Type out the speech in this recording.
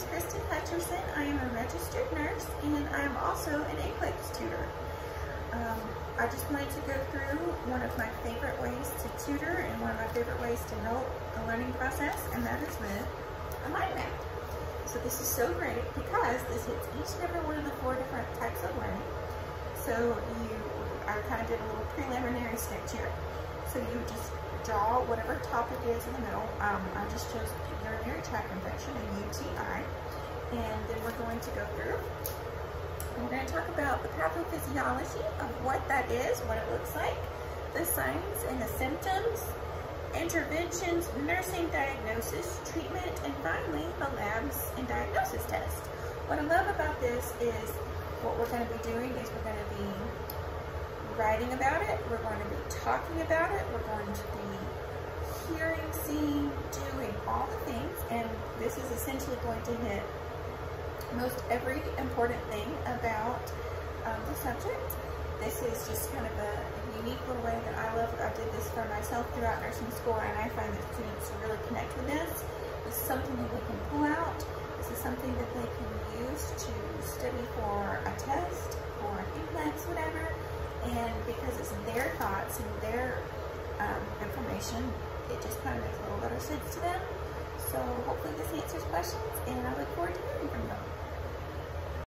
is Kristen Hutcherson. I am a registered nurse and I am also an NCLEX tutor. I just wanted to go through one of my favorite ways to tutor and one of my favorite ways to help the learning process, and that is with a mind map. So this is so great because this hits each and every one of the 4 different types of learning. So I kind of did a little preliminary sketch here. So you just draw whatever topic is in the middle. I just chose urinary tract infection, a UTI, and then we're going to go through. We're going to talk about the pathophysiology of what that is, what it looks like, the signs and the symptoms, interventions, nursing diagnosis, treatment, and finally the labs and diagnosis test. What I love about this is what we're going to be doing is we're going to be writing about it, we're going to be talking about it, we're going to be hearing, seeing, doing all the things, and this is essentially going to hit most every important thing about the subject. This is just kind of a unique little way that I love. I did this for myself throughout nursing school, and I find that students really connect with this. This is something that they can pull out. This is something that they can use to study for a test or an NCLEX, whatever. And because it's their thoughts and their information, it just kind of makes a little better sense to them. So hopefully this answers questions, and I look forward to hearing from them.